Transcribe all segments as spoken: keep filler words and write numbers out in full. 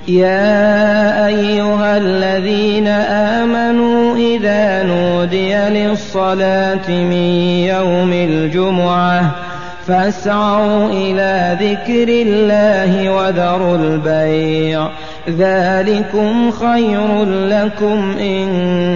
يا أيها الذين آمنوا إذا نودي للصلاة من يوم الجمعة فاسعوا إلى ذكر الله وذروا البيع ذلكم خير لكم إن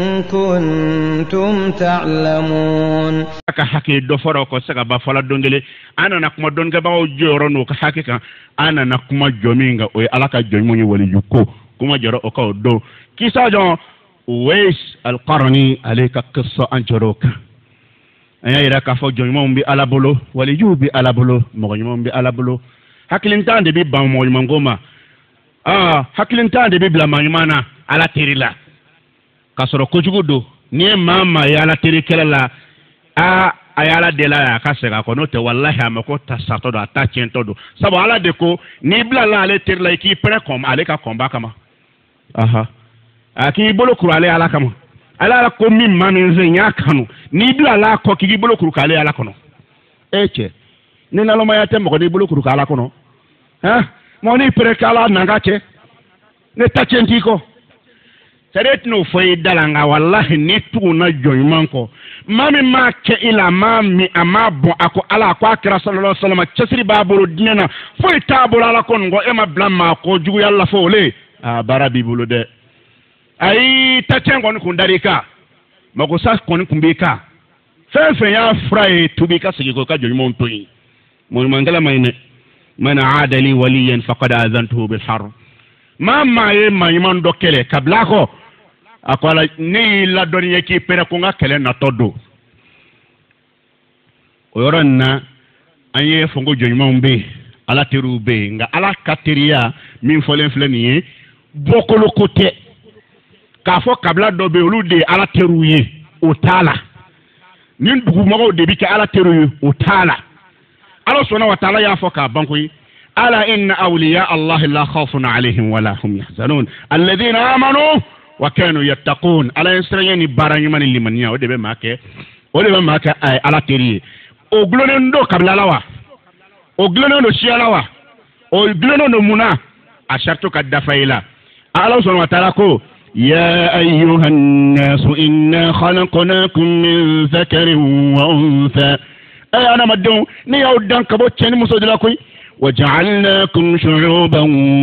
كنتم تعلمون. حكي دفرة كسر بفلا دونجلي أنا نكما دونجا باو جورونو كحكي أنا نكما جومينغا وي ألاك جوموني وليجوكو كما جرو أكو دو كيسا جون ويس القرني عليك قصة أنجروك أنا إذا كفو جومون بي على بلو وليجو بي على بلو مغنيمون بي على بلو حكيلنتان دي بي بام موي مانغوما ah hakilinta de bibla manyumana ala terila kasoro kojugudo ni mama ya ala terikela la a ayala de la kasega ko no te wallahi amako tasato do atachento do sabo ala de ko ni bla la ale terila ki pre kom ale ka komba kama aha aki bolo kuru ale ala kama ala ko mi maninze nya kanu ni bla la ko ki bolo kuru kale ala kono eche ni na lo ma ya tembo ko ni bolo kuru kala kono ha moni prekala nangache ne tachentiko seret no foi dalanga wallahi ni tu na joymanko mami ma ke ila mami amabo ako ala ko akira sallallahu alaihi wasallam chesri babulu dinena foi tabula ala kon go ema blamma ko jugu yalla fole a barabi bulu de ai tachengo ni kundarika mako sa kon kumbika fefe ya frai tubika sigiko ka joymonto yi mon mangala mayne من عاد لي وليا فقد آذنته بالحرب ما ما ما يمان دوكله كبلاكو أقول ني لا دنيا كي بيركونا كله ناتودو ويرنا أيه فنجو جيمان بي على ترو بي نعا على كاتريا من فلان فلانية بوكلو كوتة كافو كبلا دوبي ولودي على ترويه وتالا نين بقول ما هو دبيك على ترويه وتالا Allah subhanahu wa ta'ala ya foka bankui ala inna awliya Allah la khawfun alayhim wa la hum yahzanun alladhina amanu wa kanu yattaqun ala yasrayni baranyman limaniya o debe make o debe make ay ala teri o glone ndo kabla lawa o glone ndo shialawa o glone ndo muna ashartu kadafaila Allah subhanahu wa ta'ala ko يا أيها الناس إنا خلقناكم من ذكر وأنثى أي أنا مدعو نيودان كبوت شنو مسودلاكوي وجعلناكم شعوبا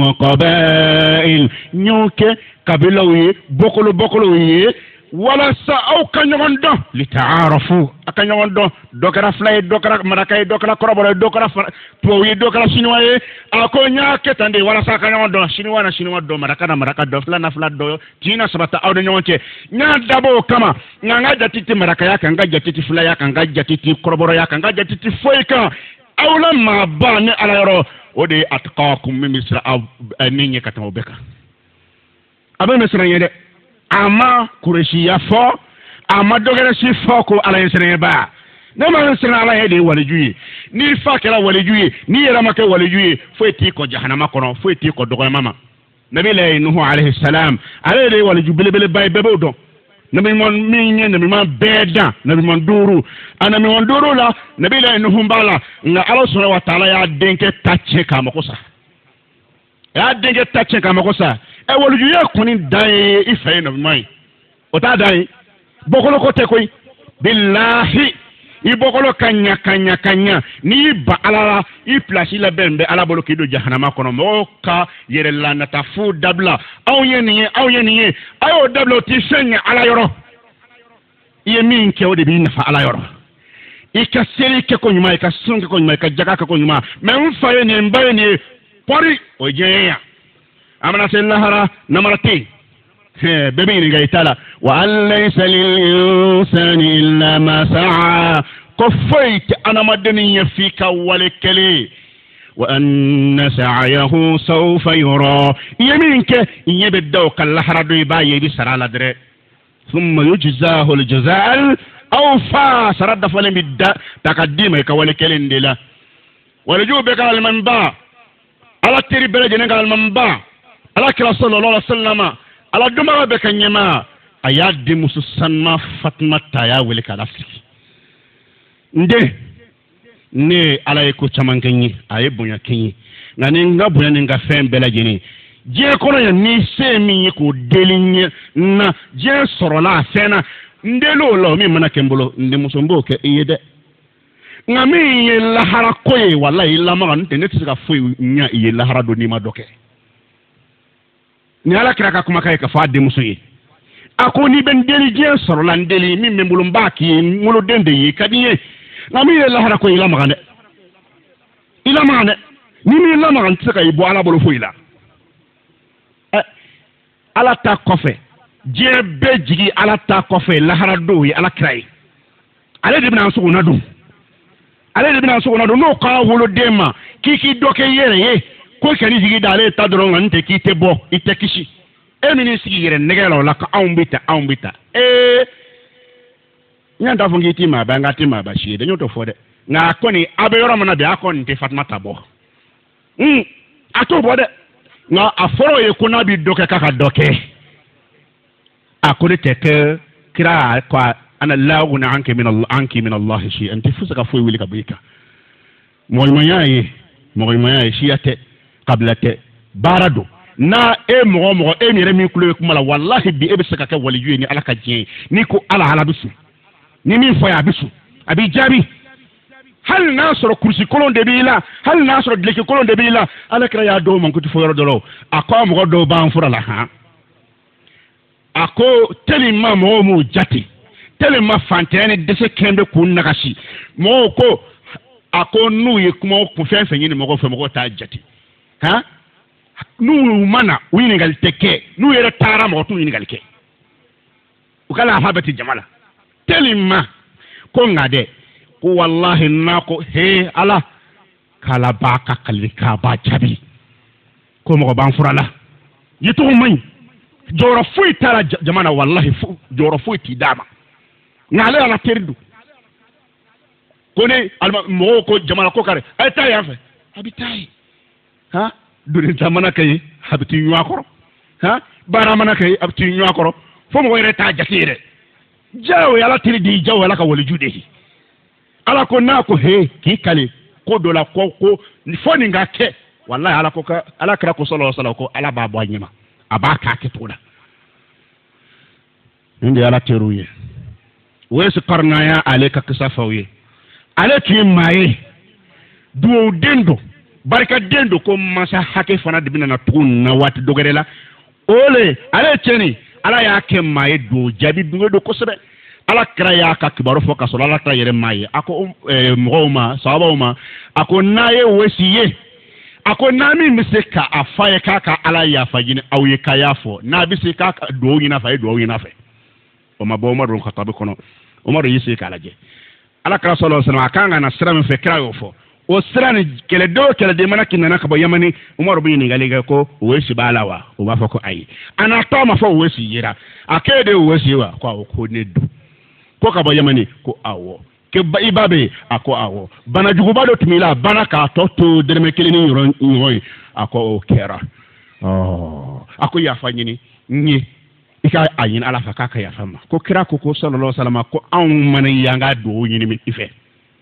وقبائل نيوكي قبيلوي بوكلو بوكلوي ولا ساو كانيوندو لتعارفوا اكانيوندو دوكرا فلاي دوكرا مراكاي دوكرا كروبو دوكرا توي دوكرا شينواي اكو نياكي تاندي ولا سا كانيوندو شينوانا شينوا دو مراكا مراكا دو فلا فلا دو تينا سبتا اود نيونتي nya dabo kama nganga jatiti maraka yaka nganga jatiti fula yaka nganga jatiti koroboro yaka nganga jatiti foika awla ma ba ne ala yoro odi atqakum min misra aninye katamo beka abe misra yede ama kureshi ya fo ama dogere shi fo ko ala yesere ba ne ma yesere ala yede walijuyi ni fa kala walijuyi ni yera maka walijuyi fo eti ko jahannama kono fo eti ko dogo mama nabi la nuhu alayhi salam ala de waliju bele bele bay bebe do nabi mon mi nyen nabi man beda nabi mon duru ana mi mon duru la nabi la nuhu mbala nga Allah subhanahu wa ta'ala ya denke tache kama kosa ya denke tache kama kosa e waliju ya kuni dai ife nabi mai o ta dai bokolo ko te koy billahi ibokolo kanya kanya kanya ni ba alala i place la bembe ala bolo kido jahannama kono moka yere la natafu dabla aw yeni aw yeni ayo dablo ti senya ala yoro yemin ke ode bi nafa ala yoro ika seri ke ko nyuma ika sunke ko nyuma ika jaga ko nyuma men faye ne mbaye ne pori o jeya amana sellahara namarati بمين قيتلا وأن ليس للإنسان إلا ما سعى قفيت أنا مدني فيك ولكلي وأن سعيه سوف يرى يمينك يبدوك اللحر دويباي بسر على دري ثم يجزاه الجزاء أوفى سرد فلم يبدأ تقديمك ولكلي دلا ولجوبك على المنبع على التري بلجنك على المنبع على كلا صلى الله عليه وسلم ala duma be kanyama ayadi musu sanma fatma taya wele kala fliki nde ne ala ko chamangenyi aye bonya kenyi ngani nga bonya nga fem bela jini je kono ya ni se mi ko delinye na je sorola sena ndelo lo mi mana kembolo ndi musombo ke yede ngami ye lahara koye wallahi lama nte ne tsika foi nya ye lahara do ni ma doke ni ala kira ka kuma kai ka fa de musoye ako ni ben deli je sorola ndeli mi membulu mbaki mulo dende yi kadiye ngami ye lahara koye lama gane ila magane ni mi lama gan tsika yi bo ala bolo foi la ala ta kofe je be jigi ala ta kofe lahara do yi ala krai ale de bina so na do ale de bina so na do no ka wolo dema kiki doke yere ye ko kani jigi dale ta doro ngante ki te bo ite kishi e mini sigi yere negelo la ka aumbita aumbita e nyanda fungi tima ba ngati ma ba shi de nyoto fode nga koni abeyoro mana be akon te fatma tabo mm ato bode nga aforo ye kuna bi doke kaka doke akuri teke kira kwa ana laguna anki min Allah anki min Allah shi anti fusaka foi wili kabika moy mayaye moy mayaye shi ate qablate barado na e mo mo e mi remi kulo kuma la wallahi bi e be saka ka wali yuni alaka jien ni ko ala ala bisu ni min foya bisu abi jabi hal nasro kursi kolon de bila hal nasro dleke kolon de bila ala kra ya do man ko ti foyoro dolo akwa mo do ban fura la ha ako teli ma mo mo jati teli ma fantene dese kembe kun nagashi mo ko ako nu ye kuma ko fen fen ni mo ko fe mo ko ta jati ha nu mana wini gal teke nu yere tara mo tu wini gal ke ukala habati jamala teli ma ko ngade ko wallahi nako he ala kala baka kalika ba jabi ko mo ban furala yitu man joro fuy tara jamana wallahi fu joro fuy ti dama ngale ala terdu kone alma mo ko jamana ko kare ay tay afa habitay ha duri jamana kay habiti nyakoro ha bara mana kay habiti nyakoro fo mo were ta jakire jaw yala tirdi jaw yala ka woli jude ala ko na ko he ki kale ko dola ko ko fo ni ngake wallahi ala ko ka ala kra ko sallallahu alaihi wasallam ko ala ba bo nyima abaka ketula inde ala teruye wesi qarnaya aleka kisafawiye aleki maye duo dendo barka dendo ko masa hake fana dibina na tun na wati dogerela ole ale cheni ala ya ke maye do jabi duo do kosebe ala kra ya ka kibaro fo kasola ala ta yere maye ako mroma sawaba ako naye wesiye ako nami miseka afaye kaka ala ya fajini au ye kayafo na bisi kaka do yina fa do yina fa o mabo Umar ron khatabe kono Umar yisi kala je ala kala sallallahu alaihi wasallam akanga na sira me fekra yo fo o sira ni kele do kele de mana kinana ka bo yamani Umar bi ni galega ko wesi balawa o ba fa ko ayi ana to ma fo wesi yira akede wesi wa ko ko ne du ko ka bo yamani ko awo ke ba ibabe ako awo bana juguba do tumila bana ka to to derme kele ni yoro ngoy ako o kera oh ako ya fanyini ni ika ayin ala fa kaka ya fama ko kira ko ko sallallahu alaihi wasallam ko an man yanga do yini mi ife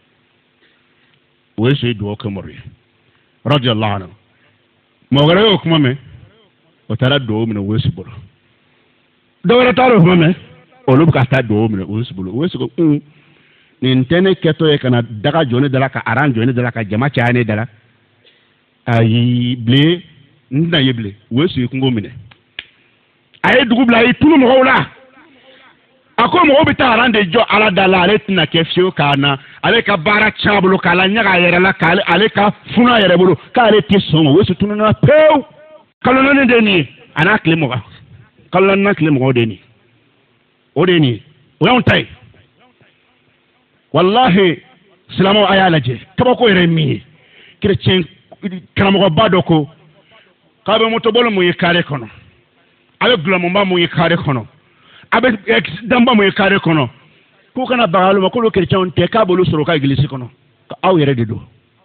we se do ko mori radiyallahu anhu mo gare ko kuma me o tara do mi no we se bolo do ra taro kuma me o lu ka ta do mi no we se bolo we se ko ni ntene keto e kana daga jone dala ka aran jone dala ka jama chaane dala ayi ble nda yeble we se ko ngomine aye dugubla yi tunu mo wala ako mo bita arande jo ala dala ale tina kefio kana ale ka bara chabulu kala nyaga yere la kale ale ka funa yere bulu kale ti songo wesu tunu na pew kala na deni ana klimo ka kala na klimo deni o deni o yon tay wallahi silamo ayala je tabako yere mi chrétien kanamo badoko kabe motobolo mo yekare kono avec glomba mo yekare kono avec damba mo yekare kono ko kana bagalo ma ko lo chrétien te ka bolo soro ka église kono aw yere de do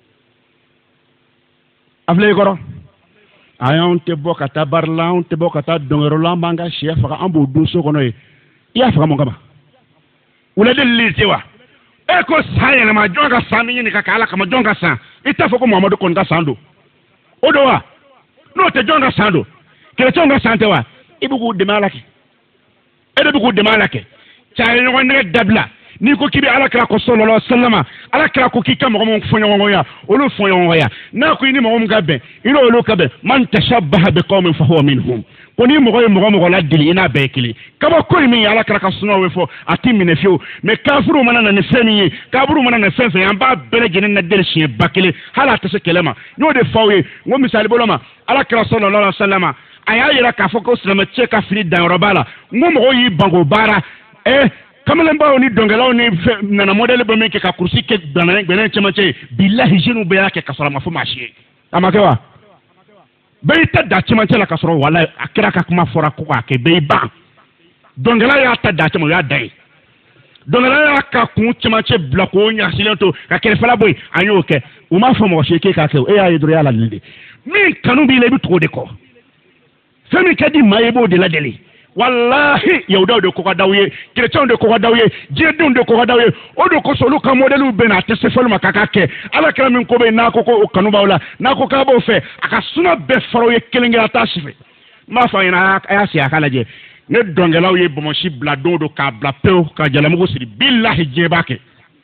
afle goro ayon te bokata barla on te bokata dongero lambanga chef fa ambo do so kono e ya fa mo ngaba wala de litewa e ko saye na ma jonga sami ni ka kala kama jonga sa ita fa ko Muhammadu kon ga sando odowa no te jonga sando chrétien ga sante wa ibugu de malaki e de bugu de malaki cha yo ne dabla ni ko kibi ala kala ko sallallahu alaihi wasallam ala kala ko kika mo mo fonyo ngo ya olu fonyo ngo ya na ko ni mo mo gabe ilo olu kabe man tashabbaha bi qaumin fa huwa minhum ko ni mo ko mo mo la dili ina be kili kaba ko mi ala kala ka suno we fo atimi ne fio me kafuru mana na femi kafuru mana na fenfe amba bele gene na del shi bakile hala ta se kelema no de fawe ngo misali boloma ala kala sallallahu alaihi wasallam aya yira ka fo ko salama che ka fili dan robala ngo mo yi bango bara eh kamalen bawo ni dongelaw ni nana modele ba meke ka kursi ke bana benen chamache billahi jinu be yake kasara mafu mashi amakewa be ta da chamache la kasoro wala akira ka kuma fora ko ake be ba dongela ya ta da chamo ya dai dongela ya ka ku chamache blako nya silento ka kele fala boy anyo ke uma fo mo sheke ka ke e ya yidro ya la linde mi kanu bi le bi to de ko femi kadi mayebo de la deli wallahi yauda de ko dawye chrétien de ko dawye jedun de ko dawye o de ko solu ka modelu be na te sefol makaka ke ala kala min ko be na ko ko kanu bawla na ko ka bo fe aka suna be faro ye kelinga ta sife ma fa ina aya si akala je ne dongelaw ye bomo shi bla do do ka bla pew ka jalamu ko siri billahi jebake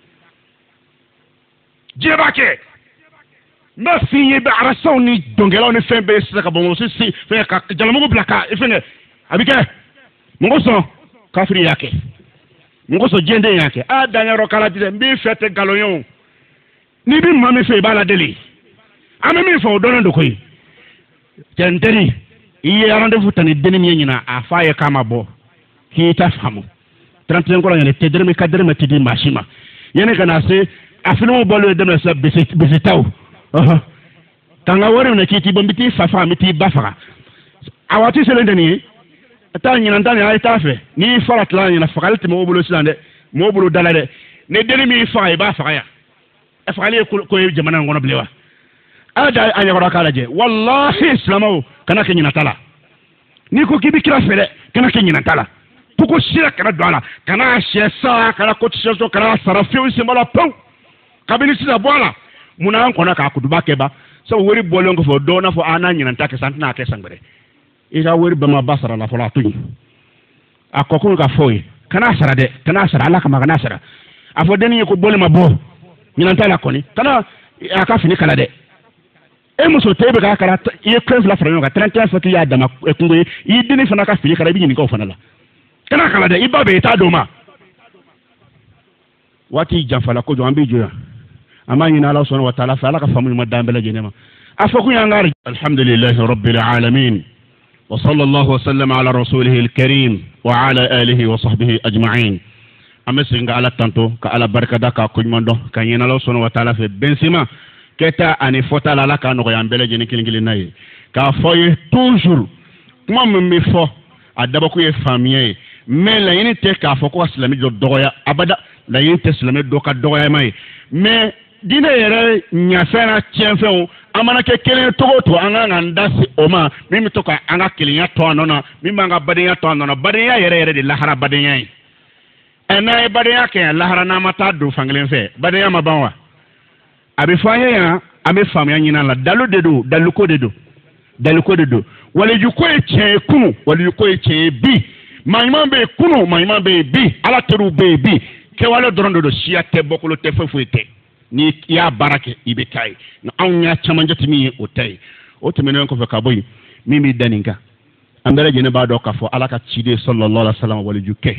jebake ma fi ye be arasaw ni dongelaw ni fembe saka bomo si si fe ka jalamu ko bla ka ifene abike ngoso kafiri yake ngoso jende yake a danyaro kala dide mbi fete galonyon ni bi mami fe bala deli ame mi fo dono do koy tenteri iye rendez-vous tani deni mi nyina afaye kama bo ki ta famu trente et un ko la te derme kadere ma tidi mashima yene kana se afino bolo de no sa besitaw aha tanga wore na kiti bombiti fafa miti bafara awati selendeni ta nyina ndani ay tafe ni farat la nyina fakalti mo bolo silande mo bolo dalade ne deni mi fa e ba fa ya e fakale ko ko jamana ngono blewa ada anya ko kala je wallahi islamo kana ke nyina tala ni ko kibi kira fere kana ke nyina tala poko shira kana dwala kana shesa kana ko tseso kana sarafi o simala pau kabini sida bwala muna ko na ka kuduba keba so wori bolongo fo dona fo ana nyina take santina ke sangbere ida wori bama basara la fola tuñ akoko ka foy kana sara de kana sara ala kama kana sara afo deni ko bole ma bo nyina tala koni kana aka fini kala de e muso tebe ka kala e preuve la franyo ka trente et un fati ya dama e kungo yi deni fana ka fili kala bi ni ko fana la kana kala de ibabe ta doma wati jafala ko jo ambe joya ama nyina Allah subhanahu wa ta'ala fa ala ka famu ma dambela jenema afo ku yangari alhamdulillahi rabbil alamin وصلى الله وسلم على رسوله الكريم وعلى آله وصحبه أجمعين أمسنغ على تانتو كعلى بركة دكا كجماندو كان ينالو سبحانه وتعالى في بنسيما كتا أني فوتا لا كان نغيان بلا جني كلين كلين ناي كافوي توجور كما ممي فو أدبكو يفاميه mais la yini te ka fo ko islami do doya abada la yini te islami do ka doya mai mais dina yere nya fena tienfeo amana ke kelen togo to anga nganda si oma mimi to ka anga kelen to anona mimi anga badenya to anona badenya yere yere de lahara badenya yi ena badenya ke lahara na mata do fanglen fe badenya mabanwa abi faye ya abi fam ya nyina la dalu dedo dalu ko dedo dalu ko dedo wala ju ko e che kunu wala ju ko e che bi mayman be kunu mayman be bi ala teru be bi ke wala dorondo do sia te bokolo te fofu te ni ya barake ibe kai na anya chamanjati mi otai o temene ko fe kaboy mimi daninga ambere jene ba do ka fo ala ka chide sallallahu alaihi wasallam wala juke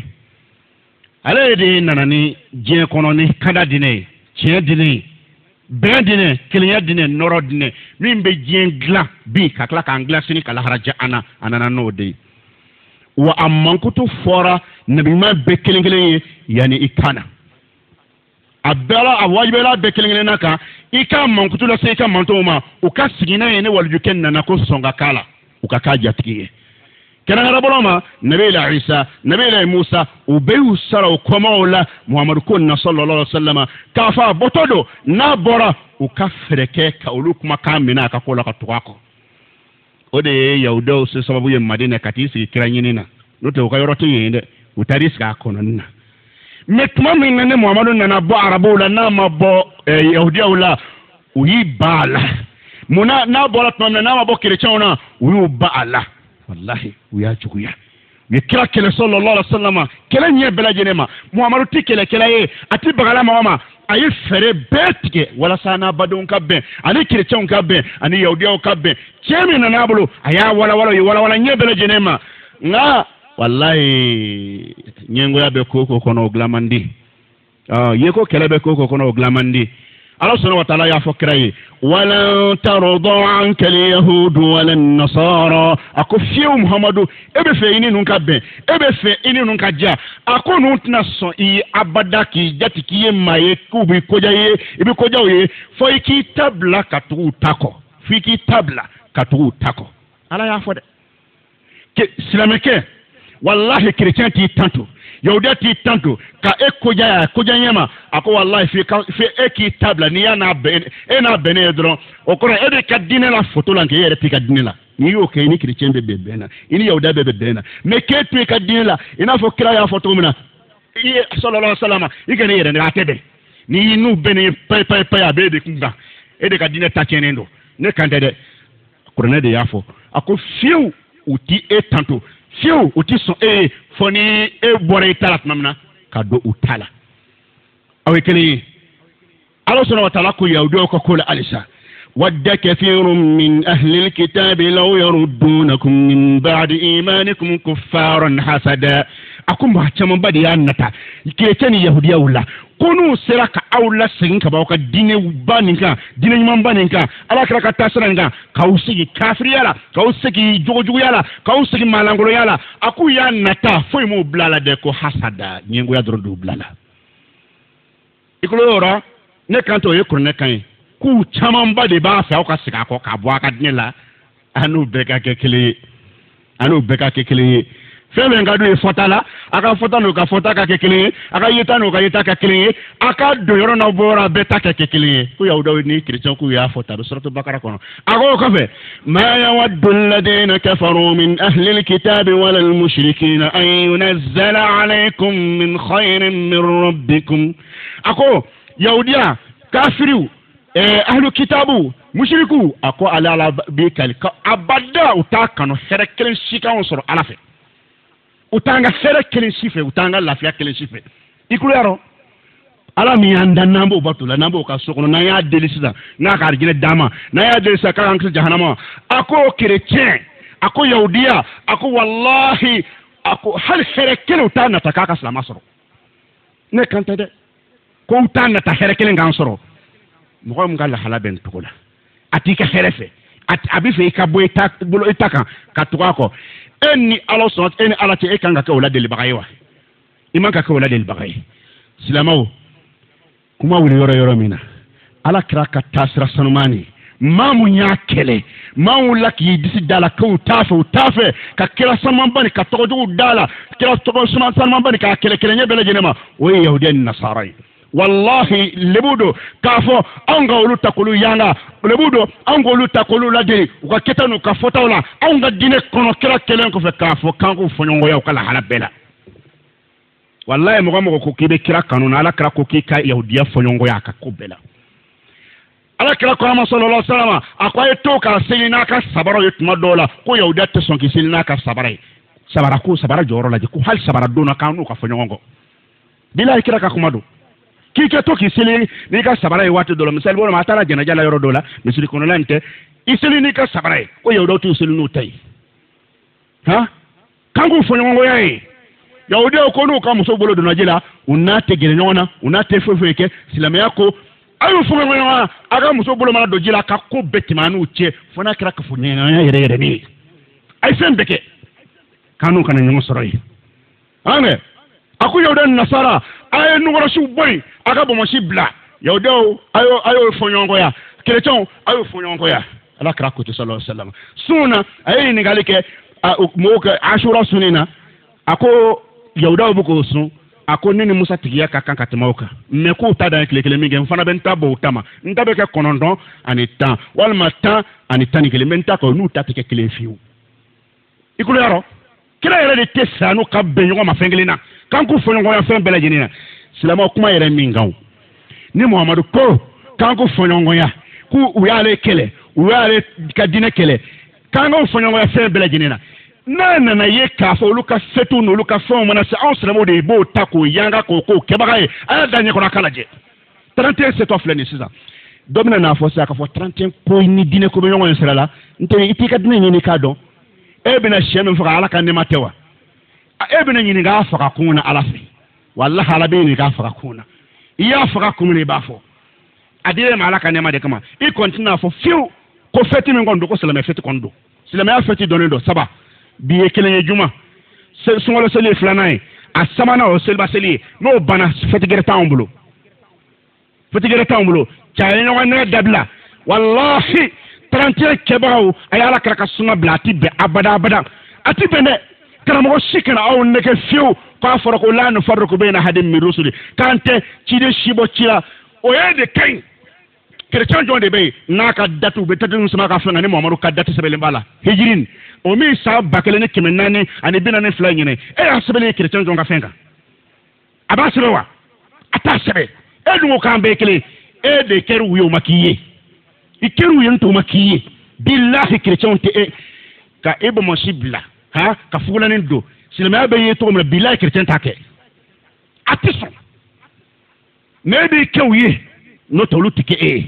ala de nanani je kono ni kada dine che dine ben dine kiliya dine noro dine mimbe je gla bi ka kala ka angla sini kala haraja ana anana no de wa amman kutu fora nabi ma be kelengelen yani ikana abdala awajibela be kelengelen naka ika man kutu la sai ka manto ma o ka sigina ne waljuken nana ko songa kala o ka ka jatiye kana raboloma nabi la isa nabi la musa o be usara o koma wala muhammad ko na sallallahu alaihi wasallam ka fa botodo na bora o ka fereke ka olu kuma ka mina ka ko la ka tuako ode yaudo se sababu ye madina katisi kiranyini na note ukayoroto yende utariska kono na metuma minne muhammadu na bo arabu la na mabo yahudia wala uyi bala muna na bola tumna na mabo kirechona uyi bala wallahi u y'a juguya u ye kira kɛlɛ sallallahu alaihi wasallam kɛlɛ ɲɛ bɛɛ lajɛlen ma muhamadu ti kɛlɛkɛla ye a ti bagala mɔgɔ ma a ye fɛɛrɛ bɛɛ tigɛ walasa n'a badenw ka bɛn ani kerecɛnw ka bɛn ani yahudiyaw ka bɛn cɛ min nan'a bolo a y'a walawala ye walawala ɲɛ bɛɛ lajɛlen ma nka wallahi ɲɛngoya bɛ ko o ko kɔnɔ o dilan man di ye ko kɛlɛ bɛ ko o ko kɔnɔ o dilan man di Allah subhanahu wa ta'ala y'a fɔ kira ye walan tarda anka al-yahudu wala an-nasara a ko fiyewu muhamadu e bɛ fɛ i ni ninnu ka bɛn e bɛ fɛ i ni ninnu ka diya a ko ninnu tɛna sɔn i ye abada k'i jati k'i ye maa ye k'u b'i koja ye i bɛ koja u ye fo i k'i ta bila ka tugu u ta kɔ fo i k'i ta bila ka tugu u ta kɔ Ala y'a fɔ dɛ silamɛkɛ wallahi chrétien t'i tanto yahudiya t'i tanto ka e koja ya koja ɲɛma a ko wallahi fi fi e k'i tabla ni y'a n'a bɛn e n'a bɛnnen ye dɔrɔn o kɔrɔ e de ka diinɛ la photo la nk'e yɛrɛ t'i ka diinɛ la n'i y'o kɛ i ni chrétien bɛ bɛn bɛn na i ni yahudiya bɛ bɛn bɛn na mais k'e to i ka diinɛ la i n'a fɔ kira y'a fɔ cogo min na i ye sallallahu alaihi wasallam i kana i yɛrɛ nɛgɛ a tɛ bɛn ni n'u bɛnnen payi payi payi a b'e de kun kan e de ka diinɛ ta tiɲɛnen don ne kan tɛ dɛ kuranɛ de y'a fɔ a ko fiyewu u ti e tanto fiyewu u ti sɔn e ye fɔ ni e bɔra i ta la tuma min na ka don u ta la aw ye kelen ye Ala subhanahu wa ta'ala ko yahudiyaw ka ko la halisa wadda kathirun min ahli alkitabi law yaruddunakum min ba'di imanikum kuffaran hasada a ko maa caman ba de y'a nata chrétien ni yahudiyaw la ko n'u sera ka aw lasegin ka bɔ aw ka diinɛ ba nin kan diinɛ ɲuman ba nin kan Ala kira ka taasira nin kan k'aw sigi kafiriya la k'aw sigi jogojuguya la k'aw sigi maalankolonya la a k'u y'a nata foyi m'u bila la dɛ ko hasada ɲɛngoya dɔrɔn de y'u bila la i kulo yɔrɔ ne kan t'o ye kuranɛ kan ye k'u caman ba de b'a fɛ aw ka segin a kɔ k'a bɔ a ka diinɛ la an n'u bɛɛ ka kɛ kelen ye an n'u bɛɛ ka kɛ kelen ye fɛn bɛn ka d'u ye fɔta la a ka fɔta n'u ka fɔta ka kɛ kelen ye a ka yeta n'u ka yeta ka kelen ye a ka don yɔrɔ n'aw bɔ yɔrɔ a bɛɛ ta ka kɛ kelen ye ko yahudaw ni chrétien k'u y'a fɔta bɛ suratu bakara kɔnɔ a ko o kɔfɛ ma yawaddu alladhina kafaru min ahli alkitabi wala almushrikina an yunazzala alaykum min khayrin min rabbikum a ko yahudiya kafiriw ahlu kitabu mushriku a ko ala ala b'i kali abada u t'a kanu hɛrɛ kelen si kan sɔrɔ Ala fɛ u t'an ka hɛrɛ kelen si fɛ u t'an ka lafiya kelen si fɛ i kulo y'a dɔn Ala min y'an dan n'an b'o bato la n'an b'o ka so kɔnɔ n'an y'a deli sisan n'a ka arijinɛ d'an ma n'an y'a deli sisan k'a k'an kisi jahanama a ko chrétien a ko yahudiya a ko wallahi a ko hali hɛrɛ kelen u t'a nata k'a ka silama sɔrɔ ne kan tɛ dɛ ko u t'a nata hɛrɛ kelen k'an sɔrɔ mɔgɔ min ka lahala bɛ nin cogo la a t'i ka hɛrɛ fɛ a bɛ fɛ i ka bɔ i ta bolo i ta kan ka tugu a kɔ e ni Ala sɔn e ni Ala cɛ e kan ka kɛ o ladelibaga ye wa i man ka kɛ o ladelibaga ye silamɛw kuma wuli yɔrɔ yɔrɔ min na Ala kira ka taasira sanuman ni maa mun y'a kɛlɛ maa mun la k'i disi da la k'u t'a fɛ u t'a fɛ ka kira sanuman ba ni ka tɔgɔjugu da la kira tɔgɔ sanuman ba ni k'a kɛlɛ kɛlɛ ɲɛ bɛɛ lajɛlen ma o ye yahudiya ni nasara ye wallahi lebu do k'a fɔ anw ka olu ta k'olu yanga lebu do anw k'olu ta k'olu ladeli u ka kɛta n'u ka fɔtaw la anw ka diinɛ kɔnɔ kira kɛlen kɔfɛ k'a fɔ k'an k'u fɔɲɔgɔnkɔya u ka lahala bɛɛ la wallahi mɔgɔ mɔgɔ ko k'i bɛ kira kanu na Ala kira ko k'i ka yahudiya fɔɲɔgɔnkɔya a ka ko bɛɛ la Ala kira ko ama sallallahu alaihi wasallam a ko a ye to k'a seli n'a ka sabaraw ye tuma dɔw la ko yahudiya tɛ sɔn k'i seli n'a ka sabara ye sabara ko sabara jɔyɔrɔ lajɛ ko hali sabara donna k'an n'u ka fɔɲɔgɔn kɔ bilahi kira ka kuma don k'i kɛ to k'i seli n'i ka sabara ye waati dɔ la misali bolo ma a taara jɛnɛja la yɔrɔ dɔ la misiri kɔnɔla in tɛ i seli n'i ka sabara ye ko yahudaw t'u seli n'u ta ye han k'an k'u fɔɲɔgɔnkɔya ye yahudiyaw ko n'u ka muso bolo donna ji la u n'a tɛ gɛrɛ ɲɔgɔn na u n'a tɛ foyi foyi kɛ silamɛya ko a y'u fɔɲɔgɔn ɲɔgɔn na a ka muso bolo mana don ji la ka ko bɛɛ tɛmɛ an n'u cɛ fo n'a kɛra kafoɲɔgɔnya yɛrɛ yɛrɛ ni ye a ye fɛn bɛɛ kɛ k'an n'u kana ɲɔgɔn sɔrɔ yen an kɛ a ko yahudiya ni nasara a ye nugɔrɔsiw bɔ yen a ka bɔnmɔsi bila yahudiyaw a y'o a y'o fɔ ɲɔgɔnkɔya chrétienw a y'o fɔ ɲɔgɔnkɔya Ala kira ko ten sallallahu alaihi wasallam sun na a ye ɲininkali kɛ mɔgɔw kɛ asura sunni na a ko yahudiyaw bɛ k'o sun a ko ne ni Musa tigiya ka kan ka tɛmɛ o kan mɛ k'u ta dan ye tile kelen min kɛ n fana bɛ n ta bɔ o ta ma n ta bɛ kɛ kɔnɔntɔn ani tan walima tan ani tan ni kelen n bɛ n ta kɛ n'u ta tɛ kɛ kelen fiyewu i kulo y'a dɔn kira yɛrɛ de tɛ sa n'u ka bɛn ɲɔgɔn ma fɛn kelen na k'an k'u fɔ ɲɔgɔnya fɛn bɛɛ lajɛlen na silamɛw kuma yɛrɛ min kan ni Muhamadu ko k'an k'u fɔ ɲɔgɔnya k'u u y'ale kɛlɛ u y'ale ka diinɛ kɛlɛ k'an k'u fɔ ɲɔgɔnya fɛn bɛɛ lajɛlen na na na ye k'a fɔ olu ka fêtu n'olu ka fɛnw mana se anw silamɛw de b'o ta k'o yanga k'o k'o kɛbaga ye a y'a da ɲɛ kɔnɔ a k'a lajɛ trente et un setɔ filɛ nin sisan dɔ bɛna n'a fɔ sisan k'a fɔ trente et un ko ni diinɛ ko bɛ ɲɔgɔn ye sira la n tɛ i t'i ka diinɛ ɲini k'a dɔn e bɛna sɛ min faga ala ka nɛma tɛ wa e bɛna ɲini k'a faga kun na ala fɛ walahi ala bɛ ɲini k'a faga kun na i y'a faga kun min i b'a fɔ a dir'e ma ala ka nɛma de kama i kɔnti n'a fɔ fiyewu ko fɛti min kɔni don ko silamɛ fɛti kɔni don silamɛya fɛti dɔnnen don saba bi ye kelen ye juma sunkalo seli ye filanan ye a sabanan o seliba seli ye n'o banna fɛti gɛrɛ t'anw bolo fɛti gɛrɛ t'anw bolo cɛ a ye ɲɔgɔn nɛgɛ dabila walahi trente et un kɛbagaw a ye ala kɛra ka sunna bila a ti bɛn abada abada a ti bɛn dɛ karamɔgɔ si kana aw nɛgɛ fiyewu k'a fɔra ko la nufarriqu bayna ahadin min rusuli k'an tɛ ciden si bɔ ci la o ye de ka ɲi chrétien jɔn de bɛ yen n'a ka date u bɛ date min sɛbɛn ka fɛn kan ni mamadu ka date sɛbɛnlen b'a la hijirin o min san ba kelen ni kɛmɛ naani ani bi naani fila ɲinɛ e y'a sɛbɛnlen chrétien jɔn ka fɛn kan a b'a sɛbɛn wa a t'a sɛbɛn e dun ko k'an bɛɛ kelen e de kɛra u ye o ma k'i ye i kɛra u ye n'o ma k'i ye bilahi chrétien tɛ e ka e bɔ mɔsi bila ha ka fugulanin don silamɛya bɛ ye cogo min na bilahi chrétien t'a kɛ a tɛ sɔn mais e b'i kɛ u ye n'o tɛ olu tɛ kɛ e ye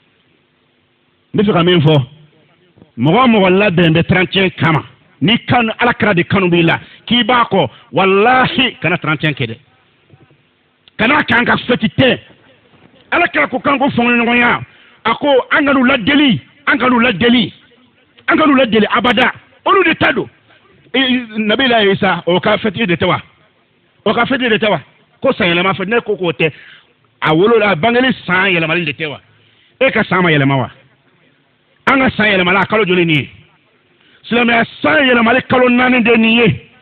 n bɛ fɛ ka min fɔ mɔgɔ o mɔgɔ labɛn bɛ trente et un kama ni kanu ala kɛra de kanu b'i la k'i b'a kɔ walahi kana trente et un kɛ dɛ kana k'an ka fɛti tɛ ala kɛra ko k'an ko fɔɲɔgɔnya a ko an ka n'u ladeli an ka n'u ladeli an ka n'u ladeli abada olu de ta don nabila isa o ka fɛti de tɛ wa o ka fɛti de tɛ wa ko sanyɛlɛma fɛ ne ko k'o tɛ a wolola a bangeli san yɛlɛmali de tɛ wa e ka san ma yɛlɛma wa an ka san yɛlɛmala a kalo joli nin ye silamɛya san yɛlɛmali kalo naani de nin ye